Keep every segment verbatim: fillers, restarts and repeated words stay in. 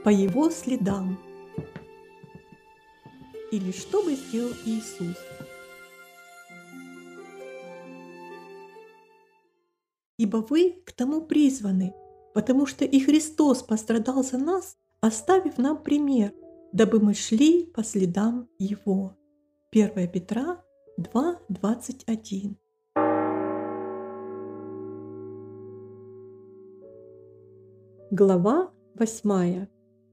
По его следам. Или что бы сделал Иисус? Ибо вы к тому призваны, потому что и Христос пострадал за нас, оставив нам пример, дабы мы шли по следам Его. первое Петра два, двадцать один. Глава восьмая.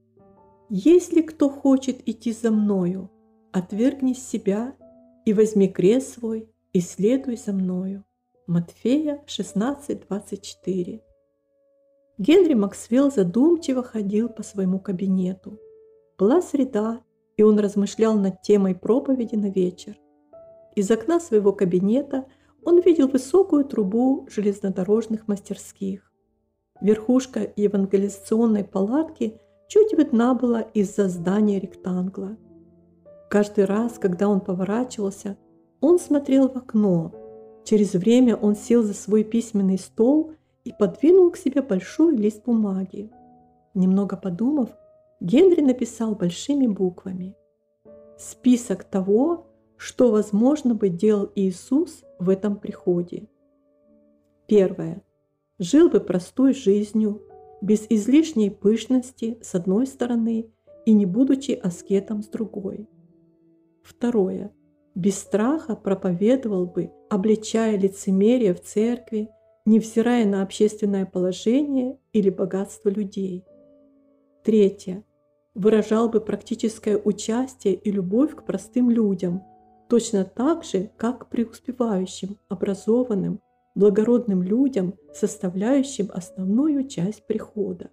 «Если кто хочет идти за Мною, отвергни себя и возьми крест свой, и следуй за Мною». Матфея шестнадцать, двадцать четыре. Генри Максвелл задумчиво ходил по своему кабинету. Была среда, и он размышлял над темой проповеди на вечер. Из окна своего кабинета он видел высокую трубу железнодорожных мастерских. Верхушка евангелизационной палатки чуть видна была из-за здания ректангла. Каждый раз, когда он поворачивался, он смотрел в окно. Через время он сел за свой письменный стол и подвинул к себе большой лист бумаги. Немного подумав, Генри написал большими буквами: «Список того, что, возможно, бы делал Иисус в этом приходе. Первое. Жил бы простой жизнью, без излишней пышности с одной стороны и не будучи аскетом с другой. Второе. Без страха проповедовал бы, обличая лицемерие в церкви, невзирая на общественное положение или богатство людей. Третье. Выражал бы практическое участие и любовь к простым людям, точно так же, как к преуспевающим, образованным, благородным людям, составляющим основную часть прихода.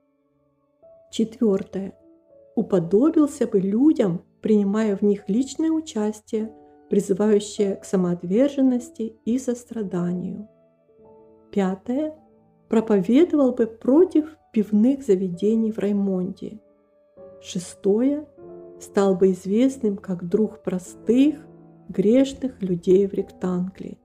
Четвертое. Уподобился бы людям, принимая в них личное участие, призывающее к самоотверженности и состраданию. Пятое. Проповедовал бы против пивных заведений в Раймонде. Шестое. Стал бы известным как друг простых, грешных людей в ректангле.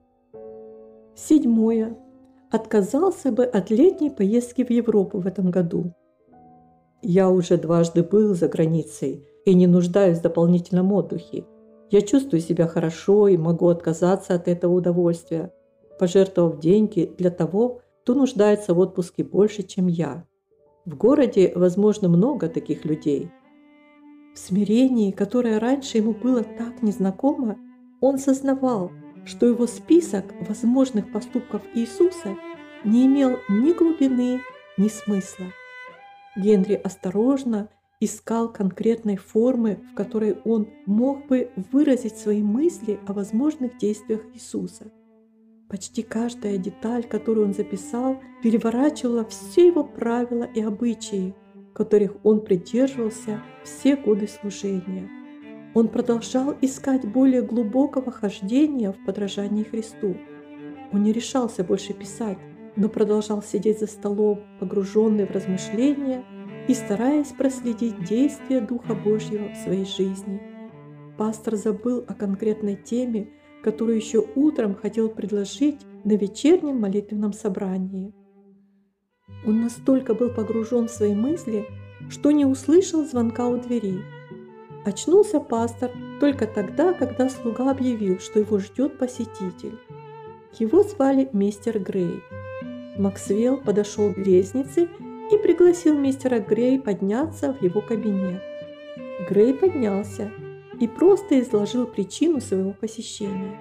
Седьмое. Отказался бы от летней поездки в Европу в этом году. Я уже дважды был за границей и не нуждаюсь в дополнительном отдыхе. Я чувствую себя хорошо и могу отказаться от этого удовольствия, пожертвовав деньги для того, кто нуждается в отпуске больше, чем я. В городе, возможно, много таких людей. В смирении, которое раньше ему было так незнакомо, он сознавал, что его список возможных поступков Иисуса не имел ни глубины, ни смысла. Генри осторожно искал конкретной формы, в которой он мог бы выразить свои мысли о возможных действиях Иисуса. Почти каждая деталь, которую он записал, переворачивала все его правила и обычаи, которых он придерживался все годы служения. Он продолжал искать более глубокого хождения в подражании Христу. Он не решался больше писать, но продолжал сидеть за столом, погруженный в размышления и стараясь проследить действия Духа Божьего в своей жизни. Пастор забыл о конкретной теме, которую еще утром хотел предложить на вечернем молитвенном собрании. Он настолько был погружен в свои мысли, что не услышал звонка у двери. Очнулся пастор только тогда, когда слуга объявил, что его ждет посетитель. Его звали мистер Грей. Максвелл подошел к лестнице и пригласил мистера Грей подняться в его кабинет. Грей поднялся и просто изложил причину своего посещения.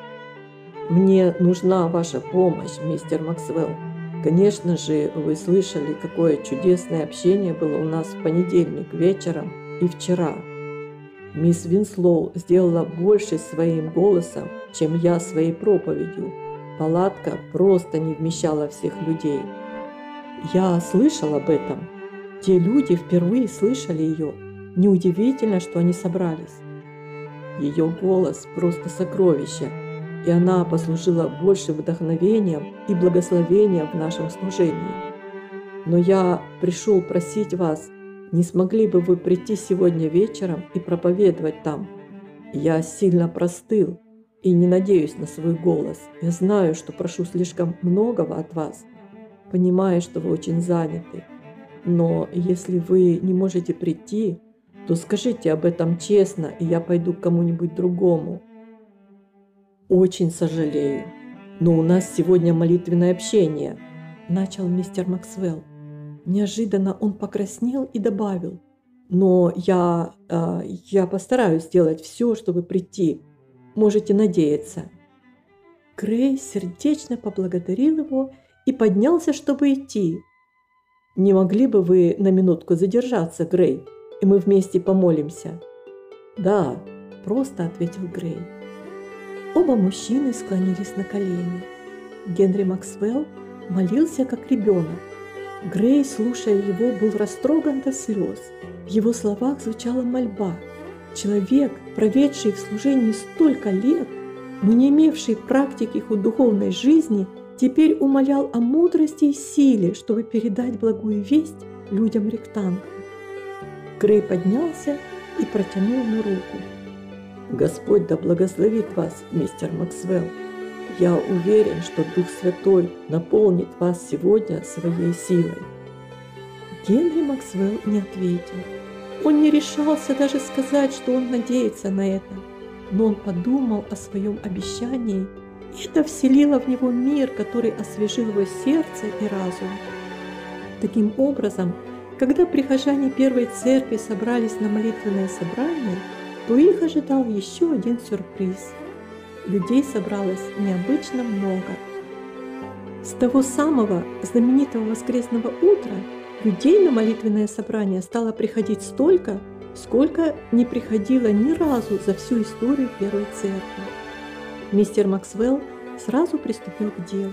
«Мне нужна ваша помощь, мистер Максвелл. Конечно же, вы слышали, какое чудесное общение было у нас в понедельник вечером и вчера. Мисс Винслоу сделала больше своим голосом, чем я своей проповедью. Палатка просто не вмещала всех людей. Я слышал об этом. Те люди впервые слышали ее. Неудивительно, что они собрались. Ее голос просто сокровище, и она послужила больше вдохновением и благословением в нашем служении. Но я пришел просить вас, не смогли бы вы прийти сегодня вечером и проповедовать там? Я сильно простыл и не надеюсь на свой голос. Я знаю, что прошу слишком многого от вас. Понимаю, что вы очень заняты. Но если вы не можете прийти, то скажите об этом честно, и я пойду к кому-нибудь другому. Очень сожалею, но у нас сегодня молитвенное общение, начал мистер Максвелл. Неожиданно он покраснел и добавил: но я, э, я постараюсь сделать все, чтобы прийти. Можете надеяться. Грей сердечно поблагодарил его и поднялся, чтобы идти. «Не могли бы вы на минутку задержаться, Грей, и мы вместе помолимся?» «Да», – просто ответил Грей. Оба мужчины склонились на колени. Генри Максвелл молился как ребенок. Грей, слушая его, был растроган до слез. В его словах звучала мольба. Человек, проведший в служении столько лет, но не имевший практики духовной жизни, теперь умолял о мудрости и силе, чтобы передать благую весть людям Ректангла. Грей поднялся и протянул ему руку. «Господь да благословит вас, мистер Максвелл. Я уверен, что Дух Святой наполнит вас сегодня своей силой». Генри Максвелл не ответил. Он не решался даже сказать, что он надеется на это, но он подумал о своем обещании, и это вселило в него мир, который освежил его сердце и разум. Таким образом, когда прихожане Первой Церкви собрались на молитвенное собрание, то их ожидал еще один сюрприз. Людей собралось необычно много. С того самого знаменитого воскресного утра людей на молитвенное собрание стало приходить столько, сколько не приходило ни разу за всю историю Первой Церкви. Мистер Максвелл сразу приступил к делу.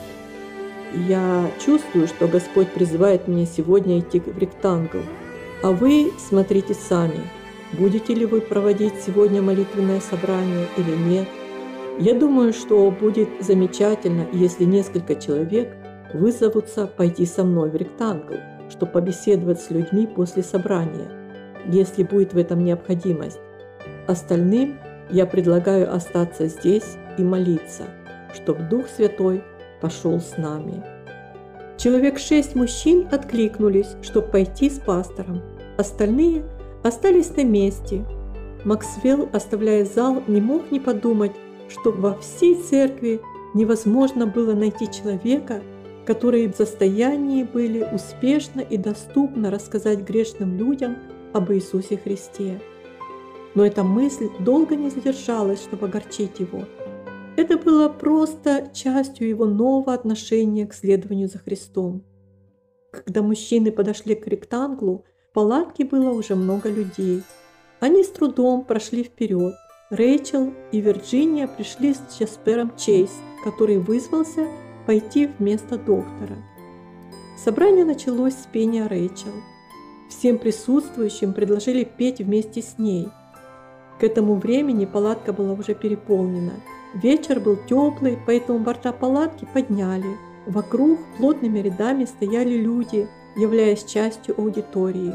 «Я чувствую, что Господь призывает меня сегодня идти в Ректангл, а вы смотрите сами, будете ли вы проводить сегодня молитвенное собрание или нет. Я думаю, что будет замечательно, если несколько человек вызовутся пойти со мной в Ректангл, чтобы побеседовать с людьми после собрания, если будет в этом необходимость. Остальным я предлагаю остаться здесь и молиться, чтобы Дух Святой пошел с нами». Человек шесть мужчин откликнулись, чтобы пойти с пастором. Остальные остались на месте. Максвелл, оставляя зал, не мог не подумать, что во всей церкви невозможно было найти человека, которые в состоянии были успешно и доступно рассказать грешным людям об Иисусе Христе. Но эта мысль долго не задержалась, чтобы огорчить его. Это было просто частью его нового отношения к следованию за Христом. Когда мужчины подошли к Ректанглу, в палатке было уже много людей. Они с трудом прошли вперед. Рэйчел и Вирджиния пришли с Джаспером Чейз, который вызвался пойти вместо доктора. Собрание началось с пения Рэйчел. Всем присутствующим предложили петь вместе с ней. К этому времени палатка была уже переполнена. Вечер был теплый, поэтому борта палатки подняли. Вокруг плотными рядами стояли люди, являясь частью аудитории.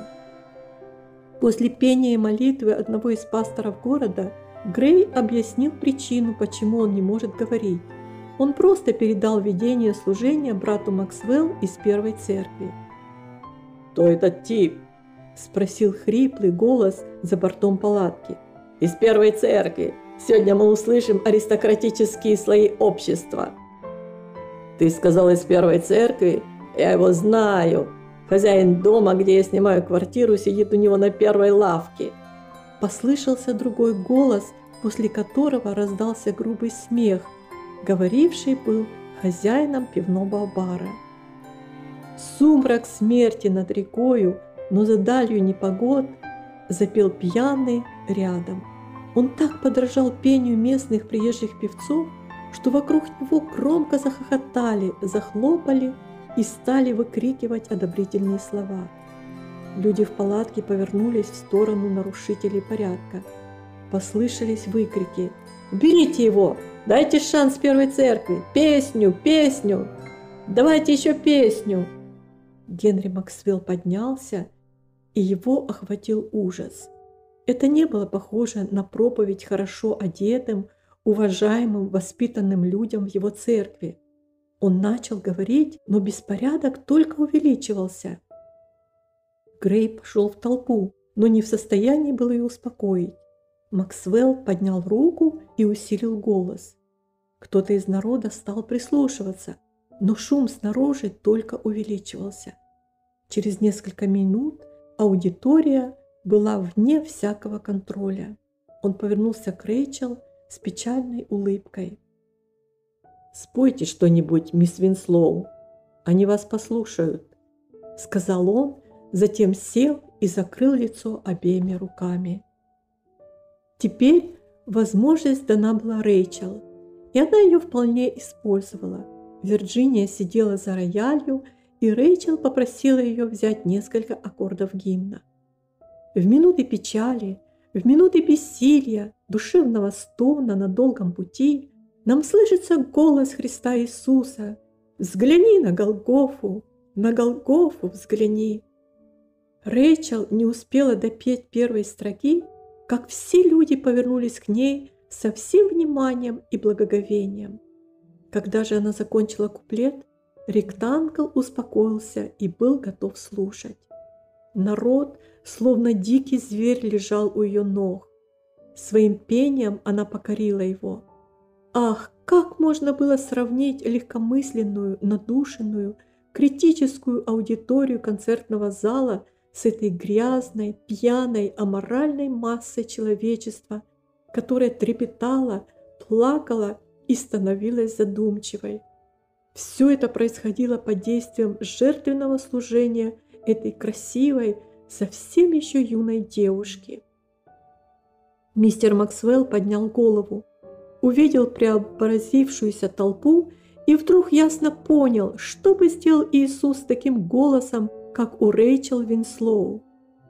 После пения и молитвы одного из пасторов города Грей объяснил причину, почему он не может говорить. Он просто передал ведение служения брату Максвелл из Первой Церкви. «Кто этот тип?» – спросил хриплый голос за бортом палатки. «Из Первой Церкви. Сегодня мы услышим аристократические слои общества». «Ты сказал из Первой Церкви? Я его знаю. Хозяин дома, где я снимаю квартиру, сидит у него на первой лавке». Послышался другой голос, после которого раздался грубый смех. Говоривший был хозяином пивного бара. «Сумрак смерти над рекою, но за далью непогод», запел пьяный рядом. Он так подражал пению местных приезжих певцов, что вокруг него громко захохотали, захлопали и стали выкрикивать одобрительные слова. Люди в палатке повернулись в сторону нарушителей порядка. Послышались выкрики: «Уберите его! Дайте шанс Первой Церкви! Песню! Песню! Давайте еще песню!» Генри Максвелл поднялся, и его охватил ужас. Это не было похоже на проповедь хорошо одетым, уважаемым, воспитанным людям в его церкви. Он начал говорить, но беспорядок только увеличивался. Грей пошел в толпу, но не в состоянии был ее успокоить. Максвелл поднял руку и усилил голос. Кто-то из народа стал прислушиваться, но шум снаружи только увеличивался. Через несколько минут аудитория была вне всякого контроля. Он повернулся к Рэйчел с печальной улыбкой. «Спойте что-нибудь, мисс Винслоу, они вас послушают», — сказал он, затем сел и закрыл лицо обеими руками. Теперь возможность дана была Рэйчел, и она ее вполне использовала. Вирджиния сидела за роялью, и Рэйчел попросила ее взять несколько аккордов гимна. В минуты печали, в минуты бессилия, душевного стона на долгом пути нам слышится голос Христа Иисуса: «Взгляни на Голгофу, на Голгофу взгляни». Рэйчел не успела допеть первой строки, как все люди повернулись к ней со всем вниманием и благоговением. Когда же она закончила куплет, ректангл успокоился и был готов слушать. Народ, словно дикий зверь, лежал у ее ног. Своим пением она покорила его. Ах, как можно было сравнить легкомысленную, надушенную, критическую аудиторию концертного зала с этой грязной, пьяной, аморальной массой человечества, которая трепетала, плакала и становилась задумчивой. Все это происходило под действием жертвенного служения этой красивой, совсем еще юной девушки. Мистер Максвелл поднял голову, увидел преобразившуюся толпу и вдруг ясно понял, что бы сделал Иисус с таким голосом, как у Рэйчел Винслоу.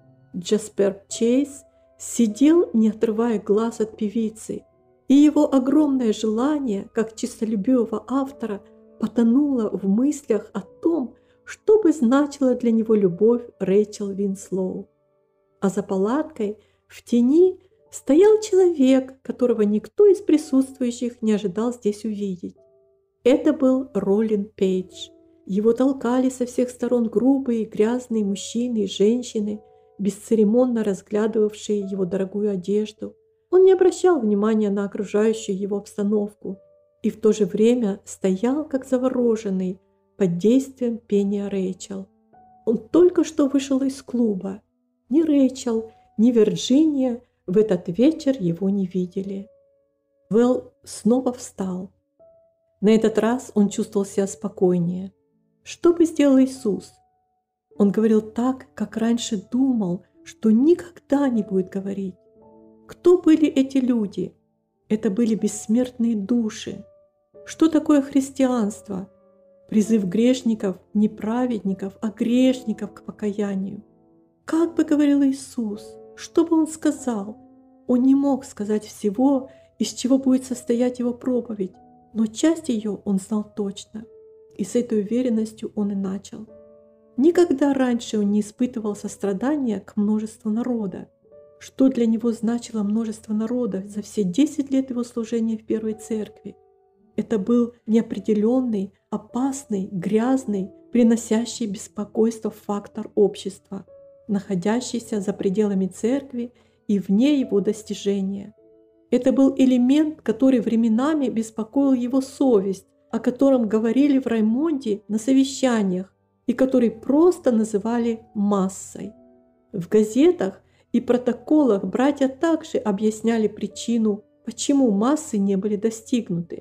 Джаспер Чейз сидел, не отрывая глаз от певицы, и его огромное желание, как честолюбивого автора, потонуло в мыслях о том, что бы значила для него любовь Рэйчел Винслоу. А за палаткой в тени стоял человек, которого никто из присутствующих не ожидал здесь увидеть. Это был Ролин Пейдж. Его толкали со всех сторон грубые, грязные мужчины и женщины, бесцеремонно разглядывавшие его дорогую одежду. Он не обращал внимания на окружающую его обстановку и в то же время стоял как завороженный под действием пения Рэйчел. Он только что вышел из клуба. Ни Рэйчел, ни Вирджиния в этот вечер его не видели. Вэлл снова встал. На этот раз он чувствовал себя спокойнее. Что бы сделал Иисус? Он говорил так, как раньше думал, что никогда не будет говорить. Кто были эти люди? Это были бессмертные души. Что такое христианство? Призыв грешников, не праведников, а грешников к покаянию. Как бы говорил Иисус? Что бы он сказал? Он не мог сказать всего, из чего будет состоять его проповедь, но часть ее он знал точно. И с этой уверенностью он и начал. Никогда раньше он не испытывал сострадания к множеству народа. Что для него значило множество народа за все десять лет его служения в Первой Церкви? Это был неопределенный, опасный, грязный, приносящий беспокойство фактор общества, находящийся за пределами Церкви и вне его достижения. Это был элемент, который временами беспокоил его совесть, о котором говорили в Раймонде на совещаниях и который просто называли массой. В газетах и протоколах братья также объясняли причину, почему массы не были достигнуты.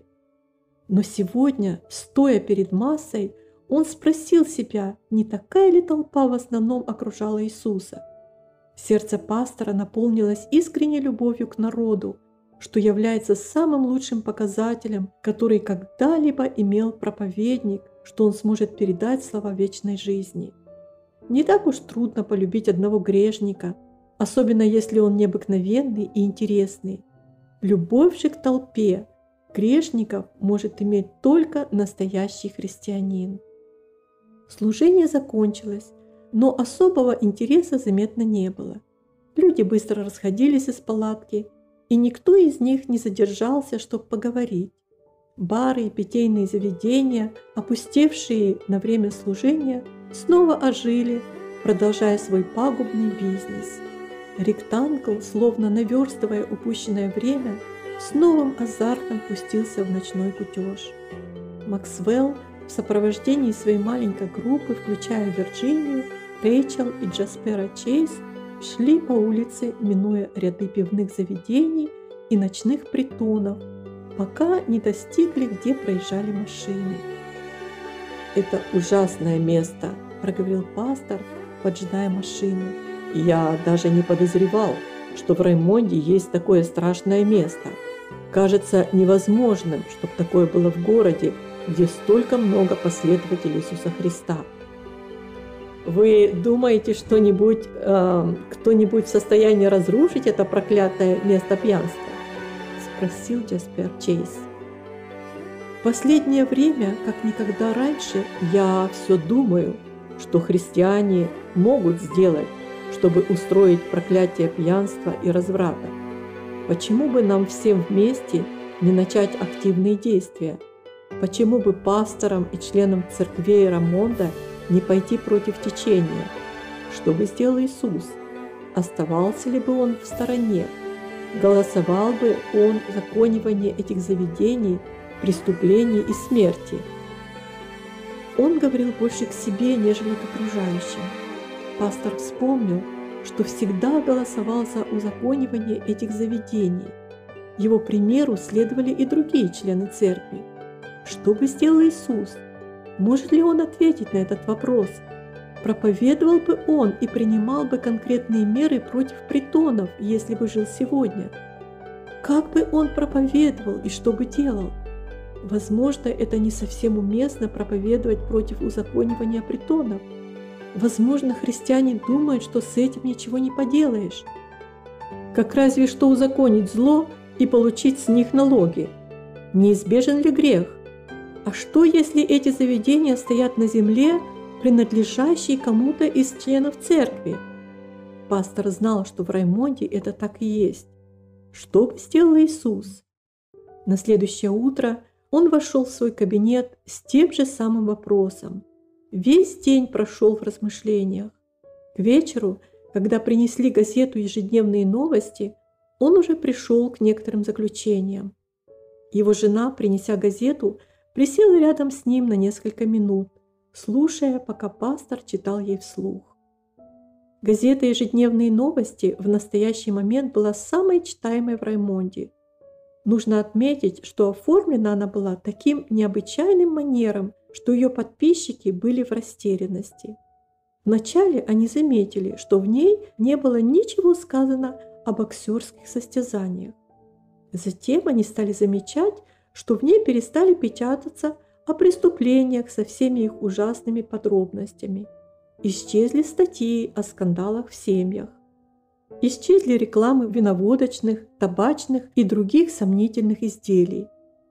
Но сегодня, стоя перед массой, он спросил себя, не такая ли толпа в основном окружала Иисуса. Сердце пастора наполнилось искренней любовью к народу, что является самым лучшим показателем, который когда-либо имел проповедник, что он сможет передать слова вечной жизни. Не так уж трудно полюбить одного грешника, особенно если он необыкновенный и интересный. Любовь же к толпе грешников может иметь только настоящий христианин. Служение закончилось, но особого интереса заметно не было. Люди быстро расходились из палатки, и никто из них не задержался, чтобы поговорить. Бары и питейные заведения, опустевшие на время служения, снова ожили, продолжая свой пагубный бизнес. Ректангл, словно наверстывая упущенное время, с новым азартом пустился в ночной кутеж. Максвелл в сопровождении своей маленькой группы, включая Вирджинию, Рэйчел и Джаспера Чейз, шли по улице, минуя ряды пивных заведений и ночных притонов, пока не достигли, где проезжали машины. «Это ужасное место», – проговорил пастор, поджидая машину. «Я даже не подозревал, что в Раймонде есть такое страшное место. Кажется невозможным, чтобы такое было в городе, где столько много последователей Иисуса Христа». «Вы думаете, что-нибудь, э, кто-нибудь в состоянии разрушить это проклятое место пьянства?» – спросил Джаспер Чейз. «В последнее время, как никогда раньше, я все думаю, что христиане могут сделать, чтобы устроить проклятие пьянства и разврата. Почему бы нам всем вместе не начать активные действия? Почему бы пасторам и членам церквей Раймонда не пойти против течения? Что бы сделал Иисус? Оставался ли бы Он в стороне? Голосовал бы Он за узаконивание этих заведений, преступлений и смерти?» Он говорил больше к себе, нежели к окружающим. Пастор вспомнил, что всегда голосовал за узаконивание этих заведений. Его примеру следовали и другие члены церкви. Что бы сделал Иисус? Может ли Он ответить на этот вопрос? Проповедовал бы Он и принимал бы конкретные меры против притонов, если бы жил сегодня? Как бы Он проповедовал и что бы делал? Возможно, это не совсем уместно проповедовать против узаконивания притонов. Возможно, христиане думают, что с этим ничего не поделаешь. Как разве что узаконить зло и получить с них налоги. Неизбежен ли грех? А что, если эти заведения стоят на земле, принадлежащей кому-то из членов церкви? Пастор знал, что в Раймонде это так и есть. Что бы сделал Иисус? На следующее утро он вошел в свой кабинет с тем же самым вопросом. Весь день прошел в размышлениях. К вечеру, когда принесли газету «Ежедневные новости», он уже пришел к некоторым заключениям. Его жена, принеся газету, присела рядом с ним на несколько минут, слушая, пока пастор читал ей вслух. Газета «Ежедневные новости» в настоящий момент была самой читаемой в Раймонде. Нужно отметить, что оформлена она была таким необычайным манером, что ее подписчики были в растерянности. Вначале они заметили, что в ней не было ничего сказано о боксерских состязаниях. Затем они стали замечать, что в ней перестали печататься о преступлениях со всеми их ужасными подробностями. Исчезли статьи о скандалах в семьях. Исчезли рекламы виноводочных, табачных и других сомнительных изделий.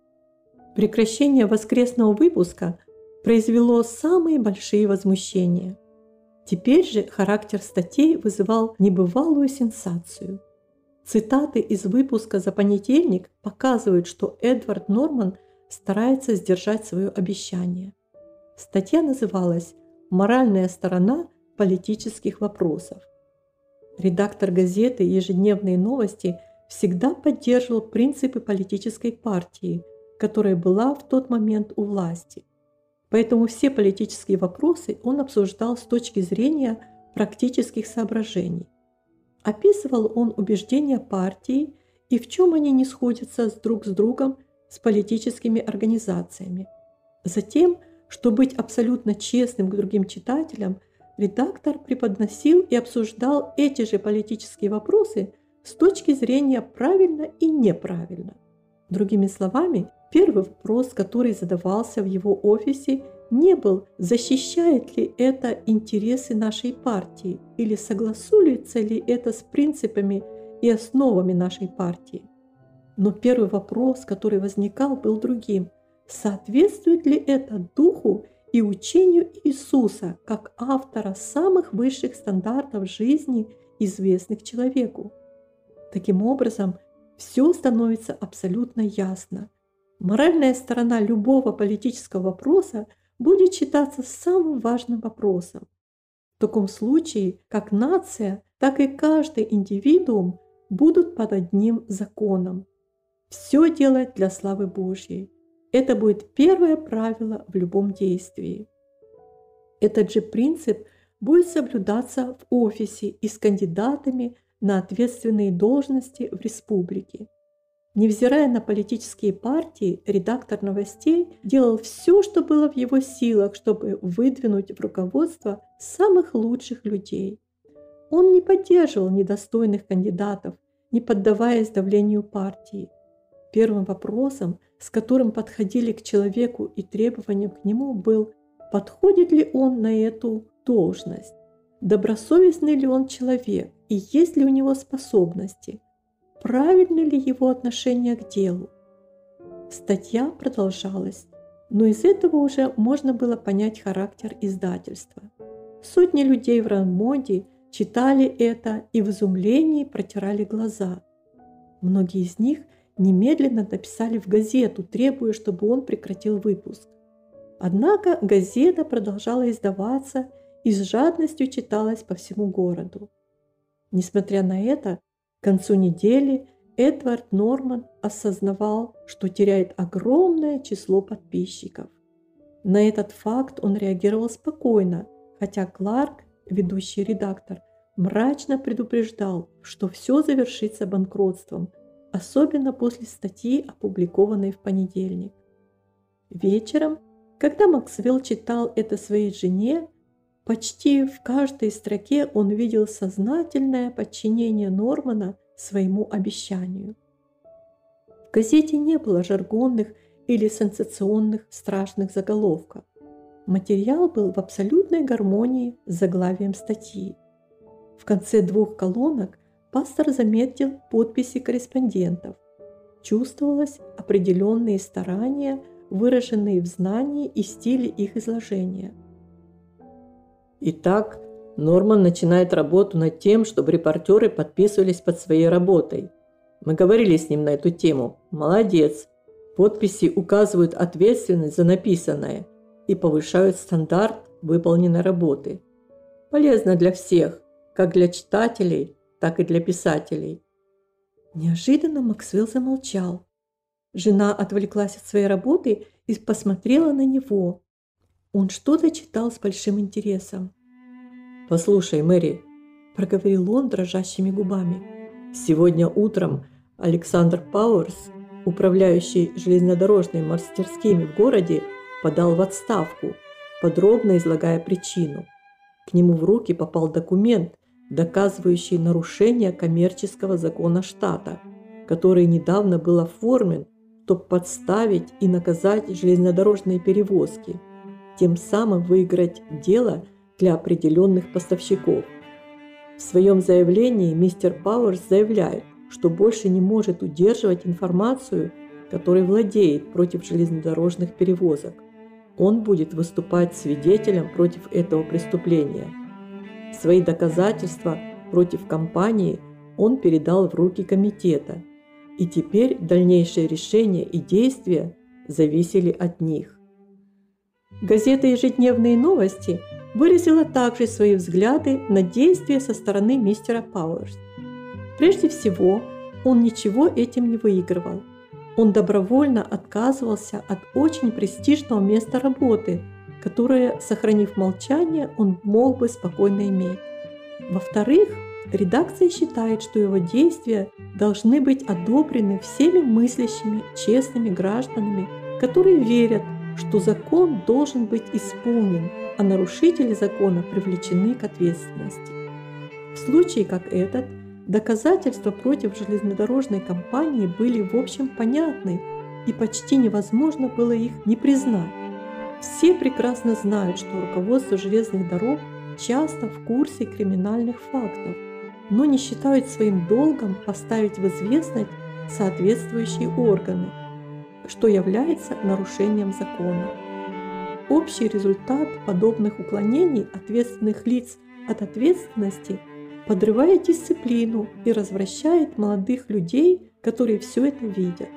Прекращение воскресного выпуска произвело самые большие возмущения. Теперь же характер статей вызывал небывалую сенсацию. Цитаты из выпуска за понедельник показывают, что Эдвард Норман старается сдержать свое обещание. Статья называлась «Моральная сторона политических вопросов». Редактор газеты «Ежедневные новости» всегда поддерживал принципы политической партии, которая была в тот момент у власти. Поэтому все политические вопросы он обсуждал с точки зрения практических соображений. Описывал он убеждения партии и в чем они не сходятся с друг с другом с политическими организациями. Затем, чтобы быть абсолютно честным к другим читателям, редактор преподносил и обсуждал эти же политические вопросы с точки зрения правильно и неправильно. Другими словами, первый вопрос, который задавался в его офисе, не был, защищает ли это интересы нашей партии или согласуется ли это с принципами и основами нашей партии. Но первый вопрос, который возникал, был другим. Соответствует ли это духу и учению Иисуса как автора самых высших стандартов жизни, известных человеку? Таким образом, все становится абсолютно ясно. Моральная сторона любого политического вопроса будет считаться самым важным вопросом. В таком случае как нация, так и каждый индивидуум будут под одним законом. Все делать для славы Божьей. Это будет первое правило в любом действии. Этот же принцип будет соблюдаться в офисе и с кандидатами на ответственные должности в республике. Невзирая на политические партии, редактор новостей делал все, что было в его силах, чтобы выдвинуть в руководство самых лучших людей. Он не поддерживал недостойных кандидатов, не поддаваясь давлению партии. Первым вопросом, с которым подходили к человеку и требованиям к нему, был, подходит ли он на эту должность, добросовестный ли он человек и есть ли у него способности, правильно ли его отношение к делу. Статья продолжалась, но из этого уже можно было понять характер издательства. Сотни людей в Ромонде читали это и в изумлении протирали глаза. Многие из них немедленно написали в газету, требуя, чтобы он прекратил выпуск. Однако газета продолжала издаваться и с жадностью читалась по всему городу. Несмотря на это, к концу недели Эдвард Норман осознавал, что теряет огромное число подписчиков. На этот факт он реагировал спокойно, хотя Кларк, ведущий редактор, мрачно предупреждал, что все завершится банкротством, особенно после статьи, опубликованной в понедельник. Вечером, когда Максвелл читал это своей жене, почти в каждой строке он видел сознательное подчинение Нормана своему обещанию. В газете не было жаргонных или сенсационных страшных заголовков. Материал был в абсолютной гармонии с заглавием статьи. В конце двух колонок пастор заметил подписи корреспондентов. Чувствовалось определенные старания, выраженные в знании и стиле их изложения. Итак, Норман начинает работу над тем, чтобы репортеры подписывались под своей работой. Мы говорили с ним на эту тему. Молодец. Подписи указывают ответственность за написанное и повышают стандарт выполненной работы. Полезно для всех, как для читателей, так и для писателей. Неожиданно Максвелл замолчал. Жена отвлеклась от своей работы и посмотрела на него. Он что-то читал с большим интересом. «Послушай, Мэри», – проговорил он дрожащими губами. «Сегодня утром Александр Пауэрс, управляющий железнодорожными мастерскими в городе, подал в отставку, подробно излагая причину. К нему в руки попал документ, доказывающий нарушение коммерческого закона штата, который недавно был оформлен, чтобы подставить и наказать железнодорожные перевозки, тем самым выиграть дело для определенных поставщиков. В своем заявлении мистер Пауэрс заявляет, что больше не может удерживать информацию, которой владеет против железнодорожных перевозок. Он будет выступать свидетелем против этого преступления. Свои доказательства против компании он передал в руки комитета, и теперь дальнейшие решения и действия зависели от них. Газета «Ежедневные новости» выразила также свои взгляды на действия со стороны мистера Пауэрс. Прежде всего, он ничего этим не выигрывал. Он добровольно отказывался от очень престижного места работы, которое, сохранив молчание, он мог бы спокойно иметь. Во-вторых, редакция считает, что его действия должны быть одобрены всеми мыслящими, честными гражданами, которые верят, что закон должен быть исполнен, а нарушители закона привлечены к ответственности. В случае как этот, доказательства против железнодорожной компании были в общем понятны, и почти невозможно было их не признать. Все прекрасно знают, что руководство железных дорог часто в курсе криминальных фактов, но не считают своим долгом поставить в известность соответствующие органы, что является нарушением закона. Общий результат подобных уклонений ответственных лиц от ответственности подрывает дисциплину и развращает молодых людей, которые все это видят.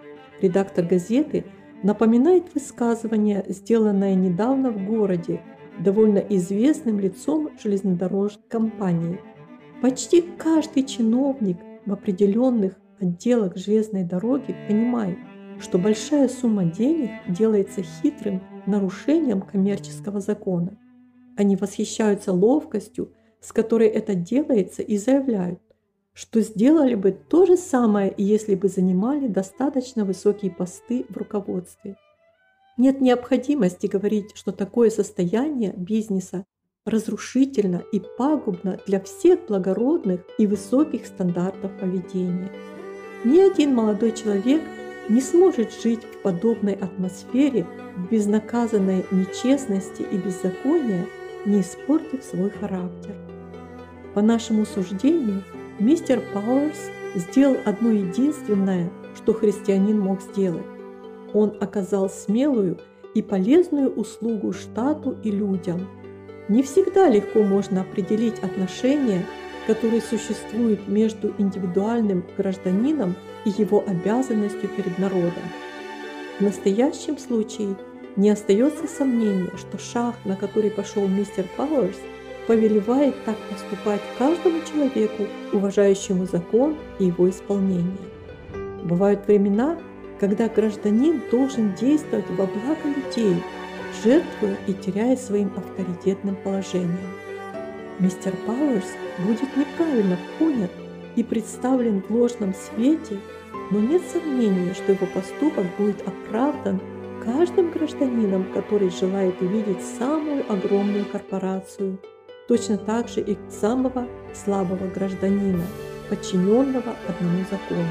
Редактор газеты напоминает высказывание, сделанное недавно в городе, довольно известным лицом железнодорожной компании. Почти каждый чиновник в определенных отделах железной дороги понимает, что большая сумма денег делается хитрым нарушением коммерческого закона. Они восхищаются ловкостью, с которой это делается, и заявляют, что сделали бы то же самое, если бы занимали достаточно высокие посты в руководстве. Нет необходимости говорить, что такое состояние бизнеса разрушительно и пагубно для всех благородных и высоких стандартов поведения. Ни один молодой человек не сможет жить в подобной атмосфере, в безнаказанной нечестности и беззакония, не испортив свой характер. По нашему суждению, мистер Пауэрс сделал одно единственное, что христианин мог сделать. Он оказал смелую и полезную услугу штату и людям. Не всегда легко можно определить отношения, которые существуют между индивидуальным гражданином и его обязанностью перед народом. В настоящем случае не остается сомнения, что шаг, на который пошел мистер Пауэрс, повелевает так поступать каждому человеку, уважающему закон и его исполнение. Бывают времена, когда гражданин должен действовать во благо людей, жертвуя и теряя своим авторитетным положением. Мистер Пауэрс будет неправильно понят и представлен в ложном свете, но нет сомнения, что его поступок будет оправдан каждым гражданином, который желает увидеть самую огромную корпорацию, точно так же и самого слабого гражданина, подчиненного одному закону.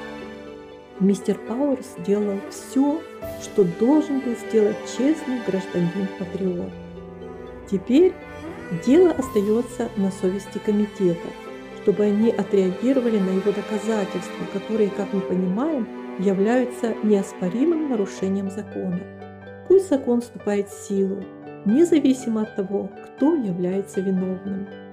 Мистер Пауэрс сделал все, что должен был сделать честный гражданин-патриот. Теперь дело остается на совести комитета, чтобы они отреагировали на его доказательства, которые, как мы понимаем, являются неоспоримым нарушением закона. Пусть закон вступает в силу, независимо от того, кто является виновным.